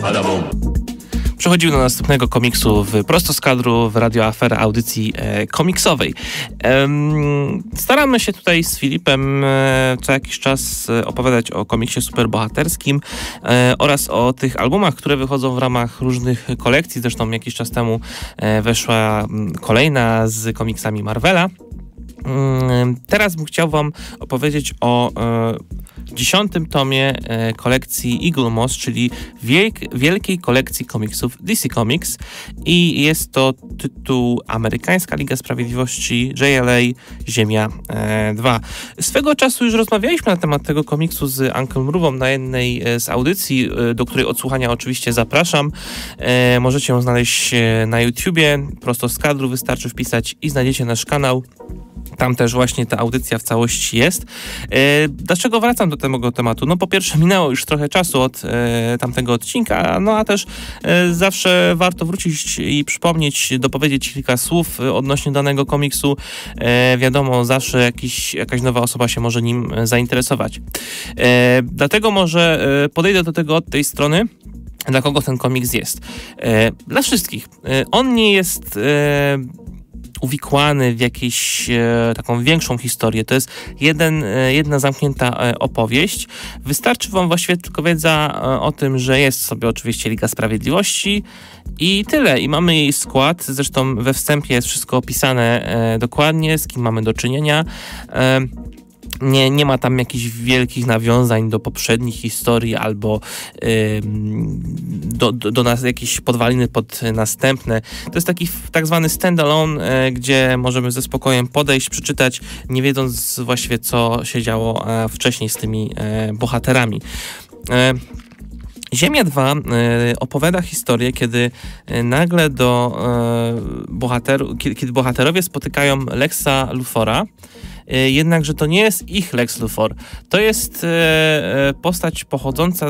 Przechodzimy do następnego komiksu prosto z kadru w Radio Afera, audycji komiksowej. Staramy się tutaj z Filipem co jakiś czas opowiadać o komiksie superbohaterskim oraz o tych albumach, które wychodzą w ramach różnych kolekcji. Zresztą jakiś czas temu weszła kolejna z komiksami Marvela. Teraz bym chciał wam opowiedzieć o 10. tomie kolekcji Eagle Moss, czyli wielkiej kolekcji komiksów DC Comics, i jest to tytuł Amerykańska Liga Sprawiedliwości JLA Ziemia 2. Swego czasu już rozmawialiśmy na temat tego komiksu z Uncle Mrówą na jednej z audycji, do której odsłuchania oczywiście zapraszam. Możecie ją znaleźć na YouTubie, prosto z kadru, wystarczy wpisać i znajdziecie nasz kanał. Tam też właśnie ta audycja w całości jest. Dlaczego wracam do tego tematu? No po pierwsze minęło już trochę czasu od tamtego odcinka, no a też zawsze warto wrócić i przypomnieć, dopowiedzieć kilka słów odnośnie danego komiksu. Wiadomo, zawsze jakaś nowa osoba się może nim zainteresować. Dlatego może podejdę do tego od tej strony, dla kogo ten komiks jest. Dla wszystkich. On nie jest uwikłany w jakąś taką większą historię. To jest jedna zamknięta opowieść. Wystarczy wam właściwie tylko wiedza o tym, że jest sobie oczywiście Liga Sprawiedliwości i tyle. I mamy jej skład. Zresztą we wstępie jest wszystko opisane dokładnie, z kim mamy do czynienia. Nie ma tam jakichś wielkich nawiązań do poprzednich historii albo do nas jakieś podwaliny pod następne. To jest taki tak zwany standalone, gdzie możemy ze spokojem podejść, przeczytać, nie wiedząc właściwie, co się działo wcześniej z tymi bohaterami. Ziemia 2 opowiada historię, kiedy nagle kiedy bohaterowie spotykają Lexa Luthora, jednakże to nie jest ich Lex Luthor. To jest postać pochodząca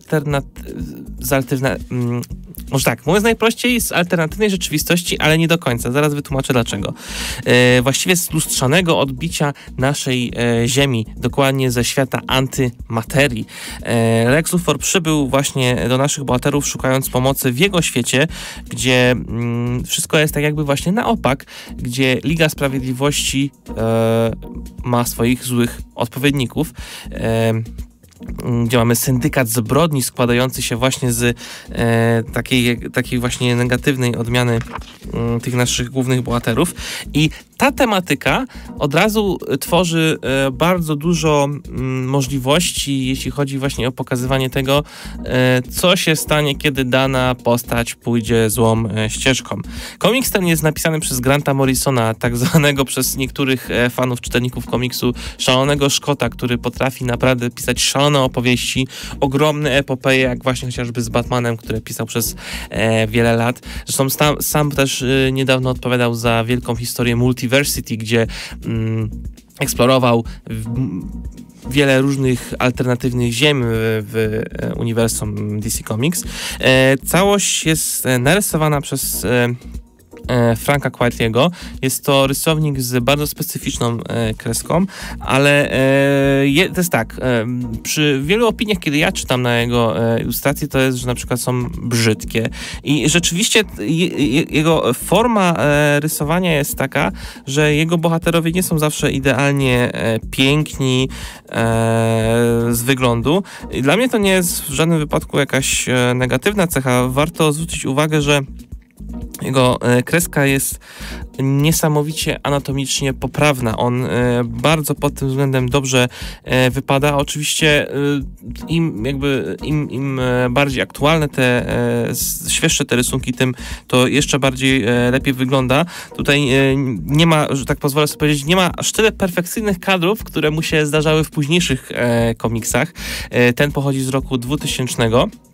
może tak, mówiąc najprościej, z alternatywnej rzeczywistości, ale nie do końca. Zaraz wytłumaczę dlaczego. Właściwie z lustrzanego odbicia naszej Ziemi, dokładnie ze świata antymaterii. Lex Luthor przybył właśnie do naszych bohaterów, szukając pomocy w jego świecie, gdzie wszystko jest tak jakby właśnie na opak, gdzie Liga Sprawiedliwości ma swoich złych odpowiedników, gdzie mamy syndykat zbrodni składający się właśnie z takiej właśnie negatywnej odmiany tych naszych głównych bohaterów. I ta tematyka od razu tworzy bardzo dużo możliwości, jeśli chodzi właśnie o pokazywanie tego, co się stanie, kiedy dana postać pójdzie złą ścieżką. Komiks ten jest napisany przez Granta Morrisona, tak zwanego przez niektórych fanów, czytelników komiksu szalonego Szkota, który potrafi naprawdę pisać szalone opowieści, ogromne epopeje, jak właśnie chociażby z Batmanem, które pisał przez wiele lat. Zresztą sam też niedawno odpowiadał za wielką historię Multiversity, gdzie eksplorował wiele różnych alternatywnych ziem w uniwersum DC Comics. Całość jest narysowana przez Franka Quitely'ego. Jest to rysownik z bardzo specyficzną kreską, ale to jest tak, przy wielu opiniach, kiedy ja czytam na jego ilustracje, to jest, że na przykład są brzydkie i rzeczywiście jego forma rysowania jest taka, że jego bohaterowie nie są zawsze idealnie piękni z wyglądu. I dla mnie to nie jest w żadnym wypadku jakaś negatywna cecha. Warto zwrócić uwagę, że jego kreska jest niesamowicie anatomicznie poprawna. On bardzo pod tym względem dobrze wypada. Oczywiście im bardziej aktualne świeższe te rysunki, tym to jeszcze bardziej lepiej wygląda. Tutaj nie ma, że tak pozwolę sobie powiedzieć, nie ma aż tyle perfekcyjnych kadrów, które mu się zdarzały w późniejszych komiksach. Ten pochodzi z roku 2000.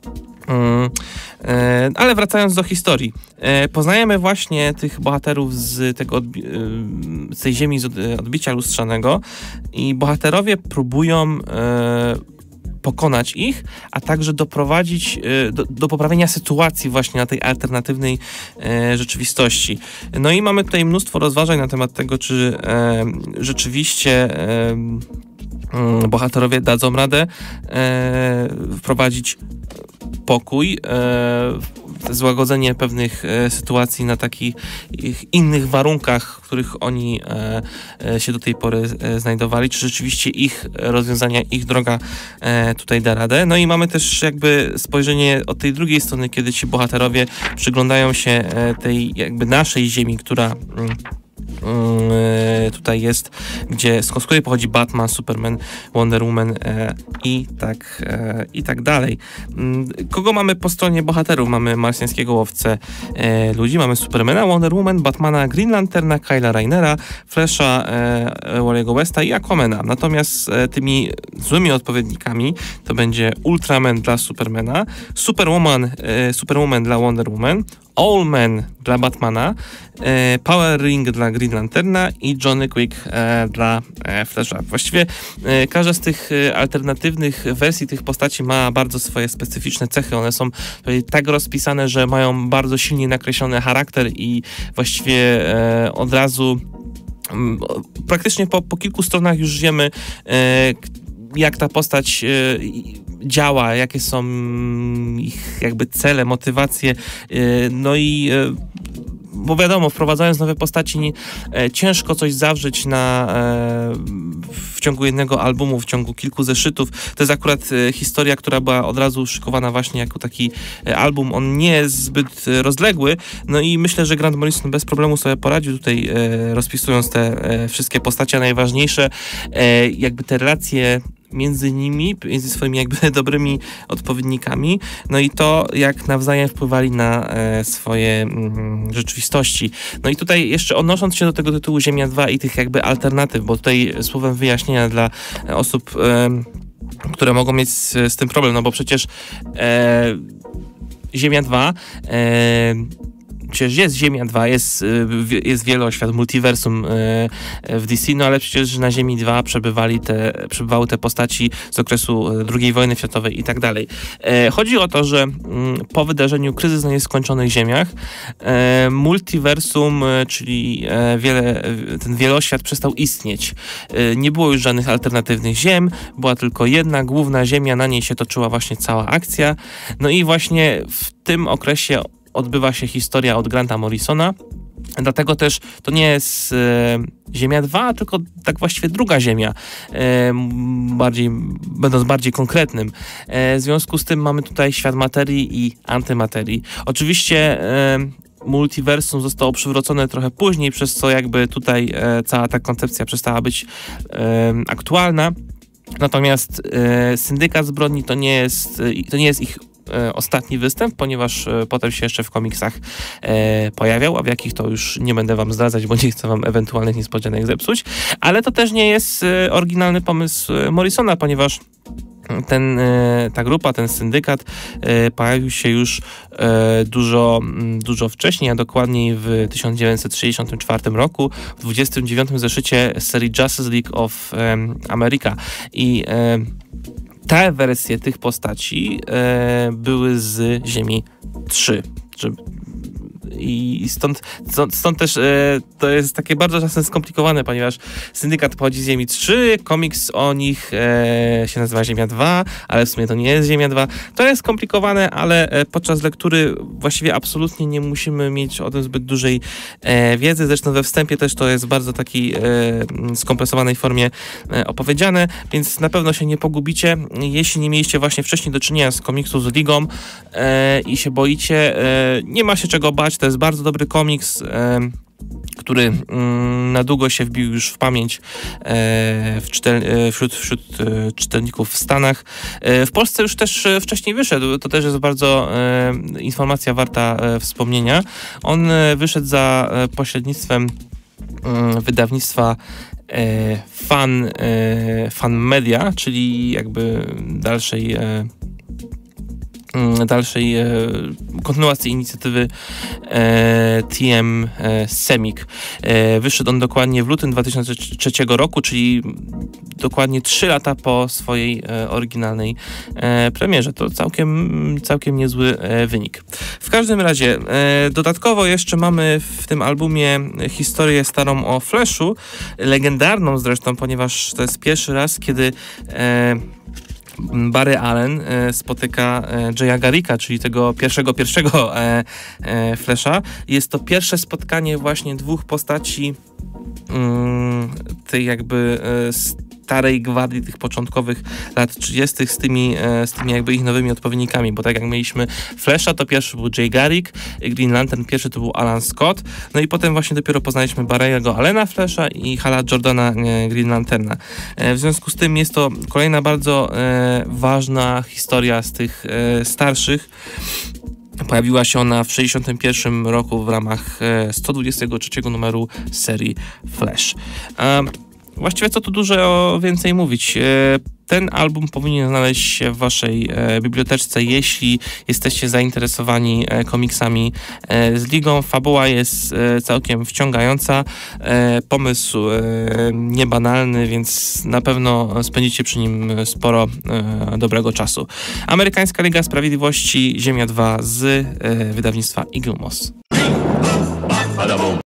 Ale wracając do historii, poznajemy właśnie tych bohaterów z tej ziemi, z odbicia lustrzanego i bohaterowie próbują pokonać ich, a także doprowadzić do poprawienia sytuacji właśnie na tej alternatywnej rzeczywistości. No i mamy tutaj mnóstwo rozważań na temat tego, czy rzeczywiście bohaterowie dadzą radę wprowadzić pokój, złagodzenie pewnych sytuacji na takich innych warunkach, w których oni się do tej pory znajdowali, czy rzeczywiście ich rozwiązania, ich droga tutaj da radę. No i mamy też jakby spojrzenie od tej drugiej strony, kiedy ci bohaterowie przyglądają się tej jakby naszej ziemi, która tutaj jest, z której pochodzi Batman, Superman, Wonder Woman i tak dalej. Kogo mamy po stronie bohaterów? Mamy marsjańskiego łowcę ludzi, mamy Supermana, Wonder Woman, Batmana, Green Lanterna, Kyla Raynera, Flasha, Wally'ego Westa i Aquamana. Natomiast tymi złymi odpowiednikami to będzie Ultraman dla Supermana, Superwoman dla Wonder Woman, Owlman dla Batmana, Power Ring dla Green Lanterna i Johnny Quick dla Flasha. Właściwie każda z tych alternatywnych wersji tych postaci ma bardzo swoje specyficzne cechy. One są tak rozpisane, że mają bardzo silnie nakreślony charakter i właściwie od razu praktycznie po kilku stronach już wiemy, jak ta postać działa, jakie są ich jakby cele, motywacje, no i bo wiadomo, wprowadzając nowe postaci ciężko coś zawrzeć w ciągu jednego albumu, w ciągu kilku zeszytów. To jest akurat historia, która była od razu szykowana właśnie jako taki album. On nie jest zbyt rozległy, no i myślę, że Grant Morrison bez problemu sobie poradził tutaj, rozpisując te wszystkie postacie, a najważniejsze jakby te relacje między nimi, między swoimi jakby dobrymi odpowiednikami, no i to, jak nawzajem wpływali na swoje rzeczywistości. No i tutaj jeszcze odnosząc się do tego tytułu Ziemia 2 i tych jakby alternatyw, bo tutaj słowem wyjaśnienia dla osób, które mogą mieć z tym problem, no bo przecież Ziemia 2 przecież jest Ziemia 2, jest wieloświat, multiversum w DC, no ale przecież na Ziemi 2 przebywały te postaci z okresu II wojny światowej i tak dalej. Chodzi o to, że po wydarzeniu Kryzys na Nieskończonych Ziemiach multiversum, czyli ten wieloświat przestał istnieć. Nie było już żadnych alternatywnych ziem, była tylko jedna główna Ziemia, na niej się toczyła właśnie cała akcja. No i właśnie w tym okresie odbywa się historia od Granta Morrisona, dlatego też to nie jest Ziemia 2, tylko tak właściwie druga Ziemia, będąc bardziej konkretnym. W związku z tym mamy tutaj świat materii i antymaterii. Oczywiście multiversum zostało przywrócone trochę później, przez co jakby tutaj cała ta koncepcja przestała być aktualna. Natomiast Syndykat Zbrodni to nie jest ich ostatni występ, ponieważ potem się jeszcze w komiksach pojawiał, a w jakich to już nie będę wam zdradzać, bo nie chcę wam ewentualnych niespodzianek zepsuć, ale to też nie jest oryginalny pomysł Morrisona, ponieważ ta grupa, ten syndykat pojawił się już dużo wcześniej, a dokładniej w 1964 roku, w 29. zeszycie serii Justice League of America. I te wersje tych postaci były z Ziemi 3. I stąd też to jest takie bardzo czasem skomplikowane, ponieważ Syndykat pochodzi z Ziemi 3, komiks o nich się nazywa Ziemia 2, ale w sumie to nie jest Ziemia 2. To jest skomplikowane, ale podczas lektury właściwie absolutnie nie musimy mieć o tym zbyt dużej wiedzy. Zresztą we wstępie też to jest w bardzo takiej skompresowanej formie opowiedziane, więc na pewno się nie pogubicie. Jeśli nie mieliście właśnie wcześniej do czynienia z komiksu z Ligą i się boicie, nie ma się czego bać. To jest bardzo dobry komiks, który na długo się wbił już w pamięć wśród czytelników w Stanach. W Polsce już też wcześniej wyszedł. To też jest bardzo informacja warta wspomnienia. On wyszedł za pośrednictwem wydawnictwa Fan Media, czyli jakby dalszej kontynuacji inicjatywy TM Semik. Wyszedł on dokładnie w lutym 2003 roku, czyli dokładnie 3 lata po swojej oryginalnej premierze. To całkiem niezły wynik. W każdym razie dodatkowo jeszcze mamy w tym albumie historię starą o Flashu, legendarną zresztą, ponieważ to jest pierwszy raz, kiedy Barry Allen spotyka Jaya Garricka, czyli tego pierwszego Flasha. Jest to pierwsze spotkanie właśnie dwóch postaci tej jakby starej gwardii, tych początkowych lat 30. z tymi jakby ich nowymi odpowiednikami, bo tak jak mieliśmy Flasha, to pierwszy był Jay Garrick, Green Lantern pierwszy to był Alan Scott, no i potem właśnie dopiero poznaliśmy Barry'ego Allena Flasha i Hala Jordana Green Lanterna. W związku z tym jest to kolejna bardzo ważna historia z tych starszych. Pojawiła się ona w 1961 roku w ramach 123 numeru serii Flash. Właściwie co tu dużo więcej mówić. Ten album powinien znaleźć się w waszej biblioteczce, jeśli jesteście zainteresowani komiksami z Ligą. Fabuła jest całkiem wciągająca, pomysł niebanalny, więc na pewno spędzicie przy nim sporo dobrego czasu. Amerykańska Liga Sprawiedliwości, Ziemia 2 z wydawnictwa Eagle Moss.